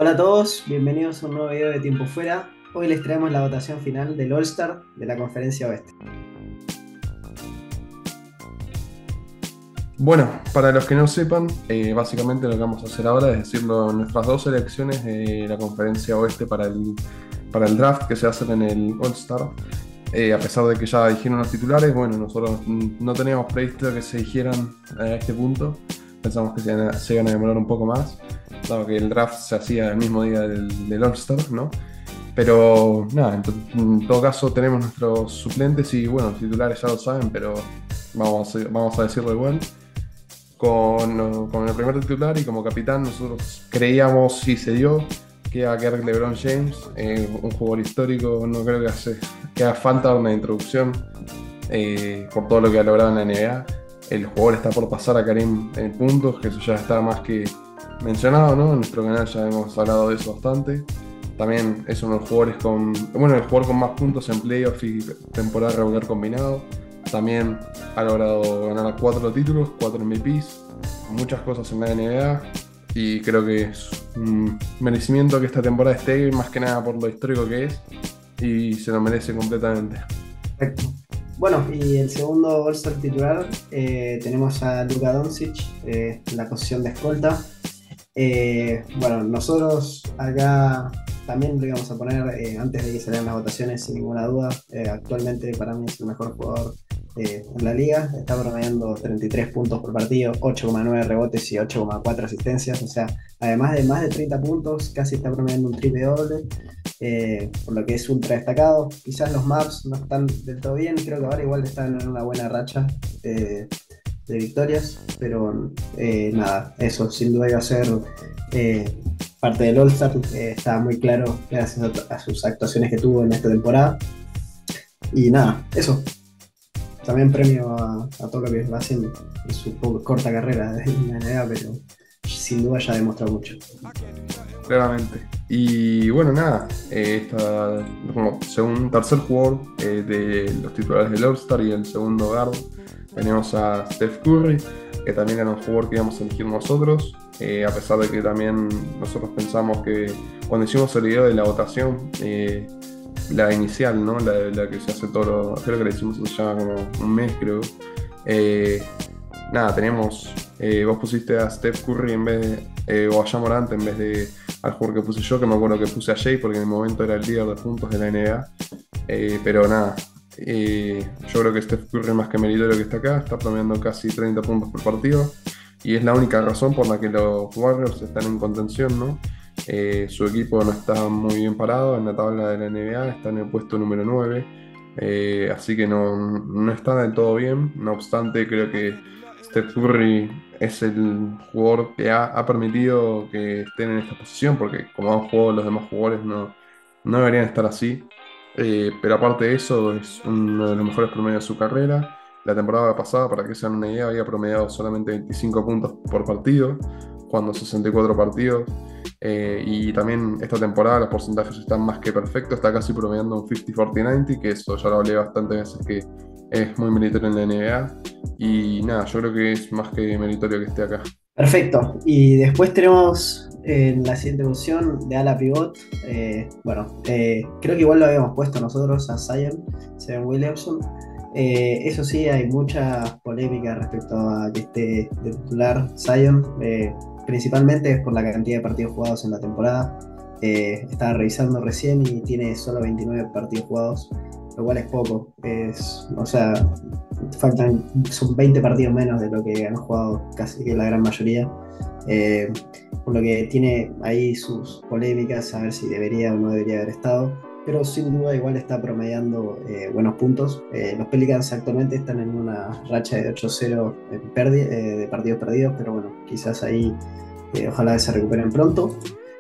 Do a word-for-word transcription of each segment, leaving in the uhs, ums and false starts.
Hola a todos, bienvenidos a un nuevo video de Tiempo Fuera. Hoy les traemos la votación final del All-Star de la Conferencia Oeste. Bueno, para los que no sepan, eh, básicamente lo que vamos a hacer ahora es decir lo- nuestras dos selecciones de la Conferencia Oeste para el, para el draft que se hace en el All-Star. Eh, a pesar de que ya dijeron los titulares, bueno, nosotros mm, no teníamos previsto que se dijeran a este punto. Pensamos que se, iban a se iban a demorar un poco más, dado que el draft se hacía el mismo día del, del All-Star, ¿no? Pero nada, en, to- en todo caso tenemos nuestros suplentes y bueno, los titulares ya lo saben, pero vamos a, vamos a decirlo igual. Con, con el primer titular y como capitán nosotros creíamos y se dio que iba a quedar LeBron James, eh, un jugador histórico. No creo que, hace, que haga falta una introducción, eh, por todo lo que ha logrado en la N B A. El jugador está por pasar a Karim en puntos, que eso ya está más que mencionado, ¿no? En nuestro canal ya hemos hablado de eso bastante. También es uno de los jugadores con, bueno, el jugador con más puntos en playoff y temporada regular combinado. También ha logrado ganar cuatro títulos, cuatro M V Ps, muchas cosas en la N B A. Y creo que es un merecimiento que esta temporada esté, más que nada por lo histórico que es, y se lo merece completamente. Perfecto. Bueno, y el segundo All-Star titular eh, tenemos a Luka Doncic, eh, en la posición de escolta. Eh, bueno, nosotros acá también lo íbamos a poner eh, antes de que salieran las votaciones, sin ninguna duda. Eh, actualmente para mí es el mejor jugador eh, en la liga. Está promediando treinta y tres puntos por partido, ocho coma nueve rebotes y ocho coma cuatro asistencias. O sea, además de más de treinta puntos, casi está promediando un triple doble, eh, por lo que es ultra destacado. Quizás los maps no están del todo bien, creo que ahora igual están en una buena racha eh, de victorias, pero eh, nada, eso sin duda iba a ser eh, parte del All-Star. Eh, estaba muy claro gracias a, a sus actuaciones que tuvo en esta temporada. Y nada, eso. También premio a, a todo lo que va haciendo en su poco- corta carrera en la N B A, pero sin duda ya demostró mucho. Claramente. Y bueno, nada, eh, esta, como segundo, tercer jugador eh, de los titulares del All-Star y el segundo guard, tenemos a Steph Curry, que también era un jugador que íbamos a elegir nosotros, eh, a pesar de que también nosotros pensamos que cuando hicimos el video de la votación, eh, la inicial, ¿no? La, la que se hace todo, lo- creo que la hicimos, se llama como un mes, creo. Eh, Nada, tenemos, eh, vos pusiste a Steph Curry en vez de, eh, o a Ja Morant en vez de al jugador que puse yo, que me acuerdo que puse a Jay porque en el momento era el líder de puntos de la N B A. Eh, pero nada, eh, yo creo que Steph Curry más que meritorio que está acá, está promediando casi treinta puntos por partido y es la única razón por la que los Warriors están en contención, ¿no? Eh, su equipo no está muy bien parado en la tabla de la N B A, está en el puesto número nueve, eh, así que no, no está del todo bien. No obstante, creo que Steph Curry es el jugador que ha, ha permitido que estén en esta posición, porque como han jugado los demás jugadores no, no deberían estar así. Eh, pero aparte de eso, es uno de los mejores promedios de su carrera. La temporada pasada, para que se hagan una idea, había promediado solamente veinticinco puntos por partido, jugando sesenta y cuatro partidos. Eh, y también esta temporada los porcentajes están más que perfectos, está casi promediando un cincuenta cuarenta noventa, que eso ya lo hablé bastantes veces que es muy meritorio en la N B A. Y nada, yo creo que es más que meritorio que esté acá. Perfecto. Y después tenemos en la siguiente posición de ala pivot. Eh, bueno, eh, creo que igual lo habíamos puesto nosotros a Zion, Zion Williamson. Eh, eso sí, hay mucha polémica respecto a que esté de titular Zion. Eh, principalmente es por la cantidad de partidos jugados en la temporada. Eh, estaba revisando recién y tiene solo veintinueve partidos jugados, lo cual es poco. Es, o sea, faltan, son veinte partidos menos de lo que han jugado casi que la gran mayoría. Eh, por lo que tiene ahí sus polémicas, a ver si debería o no debería haber estado. Pero sin duda igual está promediando eh, buenos puntos. Eh, los Pelicans actualmente están en una racha de ocho cero en perdi- eh, de partidos perdidos, pero bueno, quizás ahí eh, ojalá se recuperen pronto.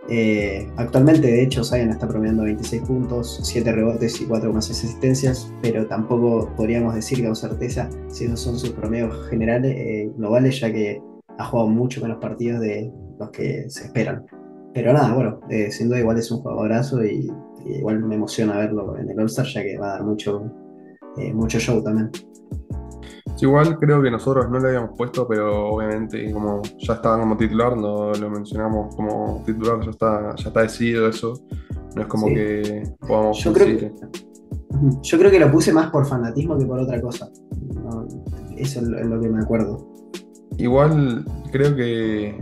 Eh, actualmente, de hecho, Zion está promediando veintiséis puntos, siete rebotes y cuatro coma seis asistencias, pero tampoco podríamos decir con certeza si esos son sus promedios generales, eh, globales, ya que ha jugado mucho menos partidos de los que se esperan. Pero nada, bueno, eh, sin duda igual es un jugadorazo y, y igual me emociona verlo en el All-Star, ya que va a dar mucho, eh, mucho show también. Igual creo que nosotros no lo habíamos puesto, pero obviamente como ya estaba como titular, no lo mencionamos como titular, ya está, ya está decidido eso. No es como ¿sí? que podamos Yo creo que, decir. ujú, yo creo que lo puse más por fanatismo que por otra cosa. No, eso es lo, es lo que me acuerdo. Igual creo que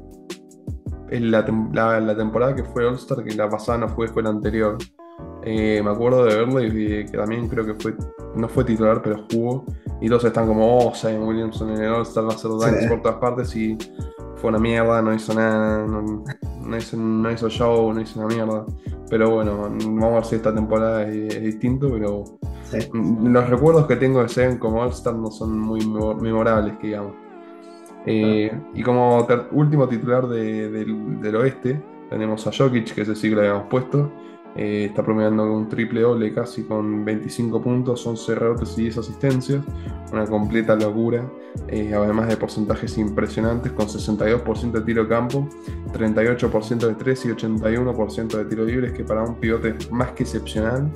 en la, tem- la- la temporada que fue All-Star, que la pasada no fue, fue la anterior. Eh, me acuerdo de verlo y vi que también creo que fue, no fue titular, pero jugó. Y todos están como, oh, Zion Williamson en el All-Star va a hacer Sí, dunks por todas partes y fue una mierda, no hizo nada, no, no hizo, no hizo show, no hizo una mierda. Pero bueno, vamos a ver si esta temporada es, es distinto, pero sí. mm, los recuerdos que tengo de Zion como All-Star no son muy memo- memorables, que digamos. Claro. Eh, y como ter- último titular de- del, del oeste, tenemos a Jokic, que ese sí que lo habíamos puesto. Eh, está promediando un triple doble casi con veinticinco puntos, once rebotes y diez asistencias. Una completa locura. Eh, además de porcentajes impresionantes, con sesenta y dos por ciento de tiro de campo, treinta y ocho por ciento de tres y ochenta y uno por ciento de tiro libres, que para un pivote es más que excepcional.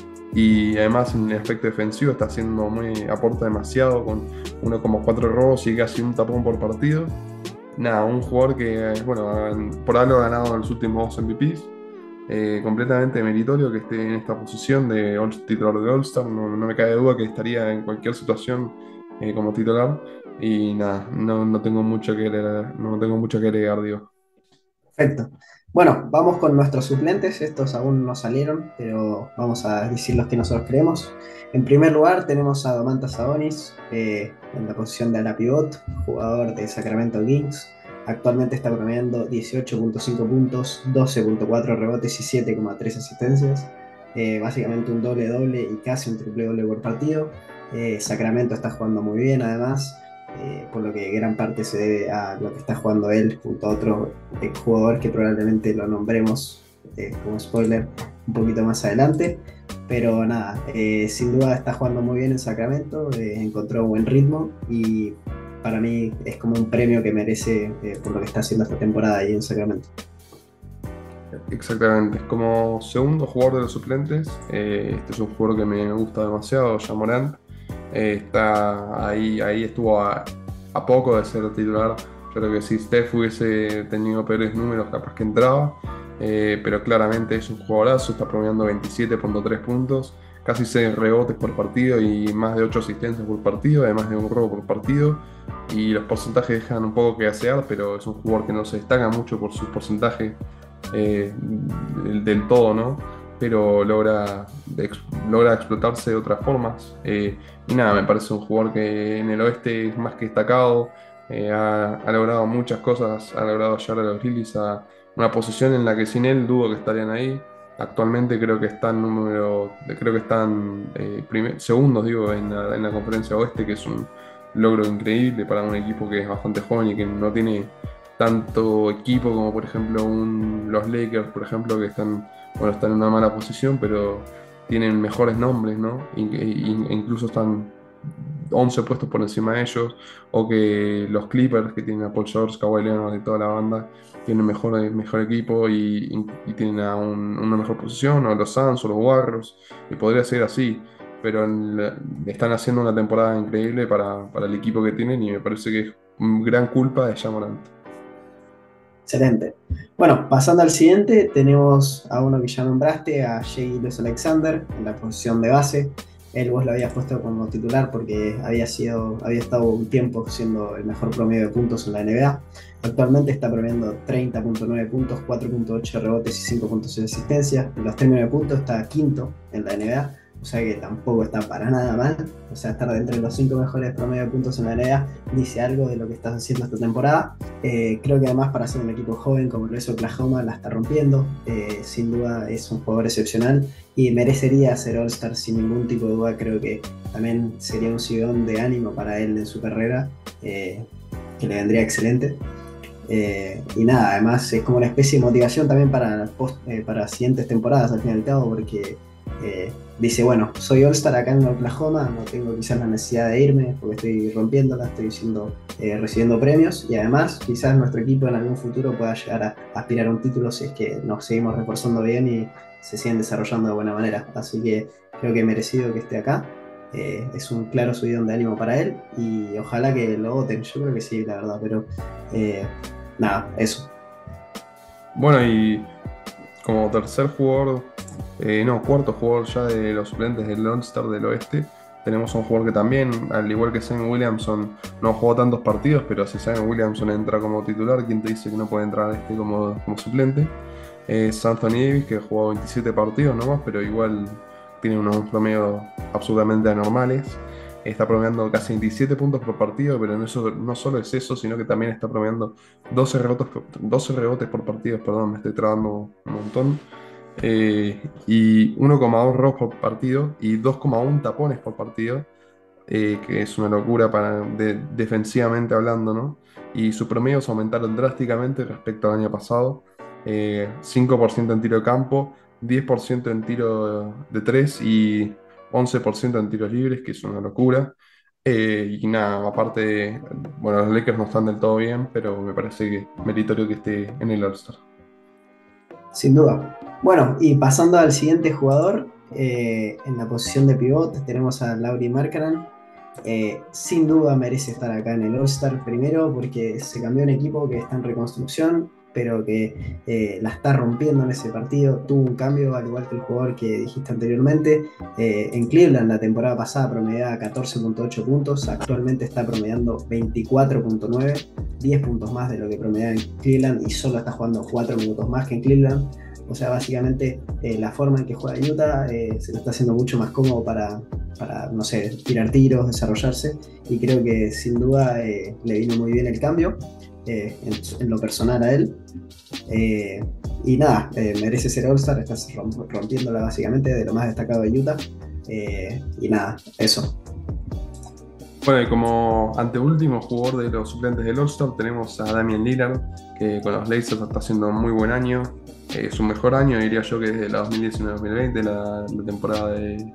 Y además en el aspecto defensivo está haciendo muy, aporta demasiado con uno coma cuatro robos y casi un tapón por partido. Nada, un jugador que, eh, bueno, por algo ha ganado los últimos dos M V Ps. Eh, completamente meritorio que esté en esta posición de all- titular de All-Star. No, no me cae duda que estaría en cualquier situación eh, como titular. Y nada, no, no tengo mucho que agregar, no tengo mucho que agregar, digo. Perfecto. Bueno, vamos con nuestros suplentes. Estos aún no salieron, pero vamos a decir los que nosotros creemos. En primer lugar, tenemos a Domantas Sabonis eh, en la posición de ala pivot, jugador de Sacramento Kings. Actualmente está promediando dieciocho punto cinco puntos, doce punto cuatro rebotes y siete coma tres asistencias. Eh, básicamente un doble-doble y casi un triple-doble por partido. Eh, Sacramento está jugando muy bien, además eh, por lo que gran parte se debe a lo que está jugando él junto a otro eh, jugador que probablemente lo nombremos eh, como spoiler un poquito más adelante. Pero nada, eh, sin duda está jugando muy bien en Sacramento, eh, encontró un buen ritmo y para mí es como un premio que merece eh, por lo que está haciendo esta temporada ahí en Sacramento. Exactamente. Como segundo jugador de los suplentes, eh, este es un jugador que me gusta demasiado, Ja Morant. Eh, está ahí, ahí estuvo a, a poco de ser titular. Yo creo que si Steph hubiese tenido peores números, capaz que entraba. Eh, pero claramente es un jugadorazo, está promediando veintisiete punto tres puntos, casi seis rebotes por partido y más de ocho asistencias por partido, además de un robo por partido. Y los porcentajes dejan un poco que desear, pero es un jugador que no se destaca mucho por sus porcentajes eh, del, del todo, ¿no? Pero logra, ex- logra explotarse de otras formas. Eh, y nada, me parece un jugador que en el oeste es más que destacado, eh, ha, ha logrado muchas cosas, ha logrado llevar a los Grizzlies a una posición en la que sin él dudo que estarían ahí. Actualmente creo que están número, creo que están eh, primer- segundos, digo, en la, en la conferencia oeste, que es un logro increíble para un equipo que es bastante joven y que no tiene tanto equipo como por ejemplo un- los Lakers, por ejemplo, que están, bueno, están en una mala posición, pero tienen mejores nombres, ¿no? In- in- incluso están once puestos por encima de ellos, o que los Clippers, que tienen a Paul George, Kawhi Leonard y toda la banda, tienen mejor, mejor equipo y, y tienen a un- una mejor posición, o los Suns o los Warriors, y podría ser así. Pero en la- están haciendo una temporada increíble para, para el equipo que tienen y me parece que es gran culpa de Ja Morant. Excelente. Bueno, pasando al siguiente, tenemos a uno que ya nombraste, a Shai Gilgeous Alexander en la posición de base. Él vos lo habías puesto como titular porque había sido, había estado un tiempo siendo el mejor promedio de puntos en la N B A. Actualmente está promediando treinta punto nueve puntos, cuatro punto ocho rebotes y cinco punto seis asistencias. En los términos de puntos está quinto en la N B A, o sea que tampoco está para nada mal. O sea, estar dentro de los cinco mejores promedios de puntos en la N B A dice algo de lo que estás haciendo esta temporada. Eh, creo que además para ser un equipo joven como lo es Oklahoma la está rompiendo. Eh, sin duda es un jugador excepcional y merecería ser All-Star sin ningún tipo de duda. Creo que también sería un subidón de ánimo para él en su carrera, eh, que le vendría excelente. Eh, y nada, además es como una especie de motivación también para, post, eh, para siguientes temporadas al fin y al cabo, porque eh, dice, bueno, soy All-Star acá en Oklahoma, no tengo quizás la necesidad de irme porque estoy rompiéndola, estoy siendo, eh, recibiendo premios y además quizás nuestro equipo en algún futuro pueda llegar a aspirar a un título si es que nos seguimos reforzando bien y se siguen desarrollando de buena manera. Así que creo que merecido que esté acá. eh, es un claro subidón de ánimo para él y ojalá que lo voten. Yo creo que sí, la verdad, pero eh, nada, eso. Bueno, y como tercer jugador, eh, no, cuarto jugador ya de los suplentes del All-Star del Oeste, tenemos a un jugador que también, al igual que Zion Williamson, no jugó tantos partidos, pero si Zion Williamson entra como titular, ¿quién te dice que no puede entrar este como, como suplente? Es Anthony Davis, que jugó veintisiete partidos nomás, pero igual tiene unos promedios absolutamente anormales. Está promediando casi veintisiete puntos por partido, pero no, eso, no solo es eso, sino que también está promediando doce rebotes, por- doce rebotes por partido, perdón, me estoy trabando un montón. Eh, y uno coma dos robos por partido y dos coma uno tapones por partido, eh, que es una locura para, de- defensivamente hablando, ¿no? Y sus promedios aumentaron drásticamente respecto al año pasado. Eh, cinco por ciento en tiro de campo, diez por ciento en tiro de tres y once por ciento en tiros libres, que es una locura. Eh, y nada, aparte, bueno, los Lakers no están del todo bien, pero me parece que meritorio que esté en el All-Star. Sin duda. Bueno, y pasando al siguiente jugador, eh, en la posición de pivot tenemos a Lauri Markkanen. Eh, sin duda merece estar acá en el All-Star primero porque se cambió un equipo que está en reconstrucción, pero que eh, la está rompiendo en ese partido. Tuvo un cambio, al igual que el jugador que dijiste anteriormente. Eh, en Cleveland la temporada pasada promediaba catorce punto ocho puntos, actualmente está promediando veinticuatro punto nueve, diez puntos más de lo que promediaba en Cleveland y solo está jugando cuatro minutos más que en Cleveland. O sea, básicamente eh, la forma en que juega Utah eh, se lo está haciendo mucho más cómodo para, para, no sé, tirar tiros, desarrollarse, y creo que sin duda eh, le vino muy bien el cambio, eh, en, en, lo personal a él. Eh, y nada, eh, merece ser All-Star, está rompiéndola básicamente de lo más destacado de Utah. Eh, y nada, eso. Bueno, y como anteúltimo jugador de los suplentes del All-Star tenemos a Damian Lillard, que con los Blazers está haciendo un muy buen año. Eh, su mejor año, diría yo, que desde la dos mil diecinueve dos mil veinte, la, la temporada de,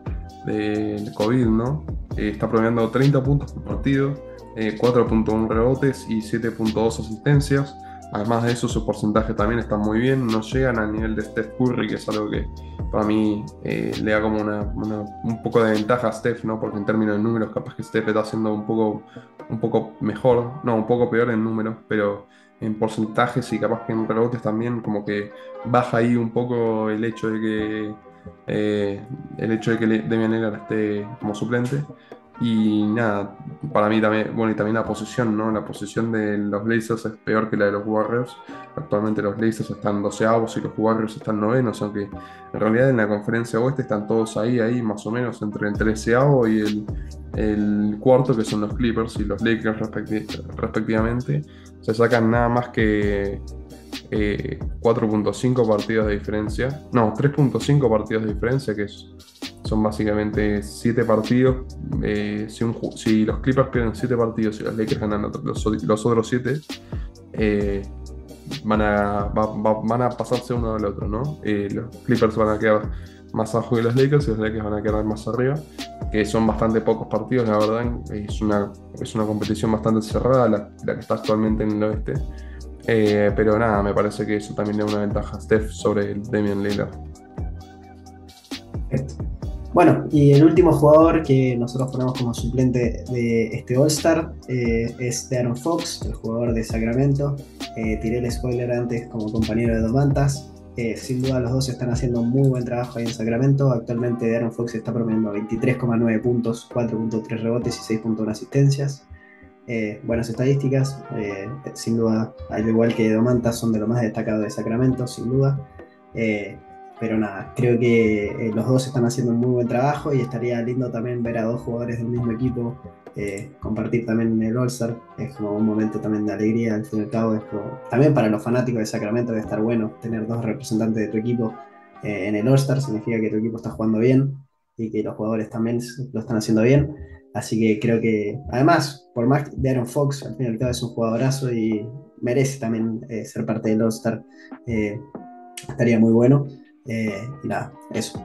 de COVID, ¿no? Eh, está promediando treinta puntos por partido, eh, cuatro punto uno rebotes y siete punto dos asistencias. Además de eso, su porcentaje también está muy bien. No llegan al nivel de Steph Curry, que es algo que para mí eh, le da como una, una- un poco de ventaja a Steph, ¿no? Porque en términos de números, capaz que Steph está haciendo un poco, un poco mejor, no, un poco peor en números, pero en porcentajes y capaz que en rebotes también, como que baja ahí un poco el hecho de que eh, el hecho de que le- Damian Lillard esté como suplente. Y nada, para mí también, bueno, y también la posición, ¿no? La posición de los Blazers es peor que la de los Warriors. Actualmente los Blazers están doceavos y los Warriors están novenos, aunque en realidad en la conferencia oeste están todos ahí, ahí más o menos entre el treceavo y el, el cuarto, que son los Clippers y los Lakers respecti- respectivamente. Se sacan nada más que eh, cuatro punto cinco partidos de diferencia. No, tres punto cinco partidos de diferencia, que es- son básicamente siete partidos. Eh, si, un ju- si los Clippers pierden siete partidos y los Lakers ganan otro- los, los otros siete, van a, va- va- van a pasarse uno del otro, ¿no? Eh, los Clippers van a quedar más abajo que los Lakers y los Lakers van a quedar más arriba, que son bastante pocos partidos, la verdad. Es una, es una competición bastante cerrada la, la que está actualmente en el oeste. Eh, pero nada, me parece que eso también le da una ventaja a Steph sobre el Damian Lillard. Perfecto. Bueno, y el último jugador que nosotros ponemos como suplente de este All-Star eh, es De'Aaron Fox, el jugador de Sacramento. Eh, tiré el spoiler antes como compañero de Domantas. Eh, sin duda los dos están haciendo un muy buen trabajo ahí en Sacramento. Actualmente De'Aaron Fox está promediando veintitrés coma nueve puntos, cuatro punto tres rebotes y seis punto uno asistencias. Eh, buenas estadísticas, eh, sin duda, al igual que Domantas, son de lo más destacado de Sacramento, sin duda. Eh, pero nada, creo que eh, los dos están haciendo un muy buen trabajo y estaría lindo también ver a dos jugadores del mismo equipo eh, compartir también en el All-Star. Es como un momento también de alegría, al fin y al cabo. Es como- también para los fanáticos de Sacramento debe estar bueno tener dos representantes de tu equipo eh, en el All-Star, significa que tu equipo está jugando bien y que los jugadores también lo están haciendo bien. Así que creo que, además, por más de Aaron Fox, al fin y al cabo es un jugadorazo y merece también eh, ser parte del All-Star. Eh, estaría muy bueno. Eh, y nada, eso.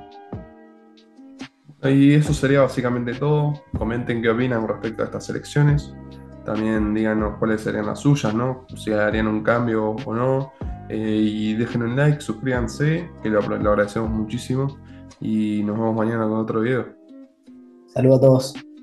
Y eso sería básicamente todo. Comenten qué opinan respecto a estas elecciones. También díganos cuáles serían las suyas, ¿no? Si harían un cambio o no. Eh, y dejen un like, suscríbanse, que lo, lo agradecemos muchísimo. Y nos vemos mañana con otro video. Saludos a todos.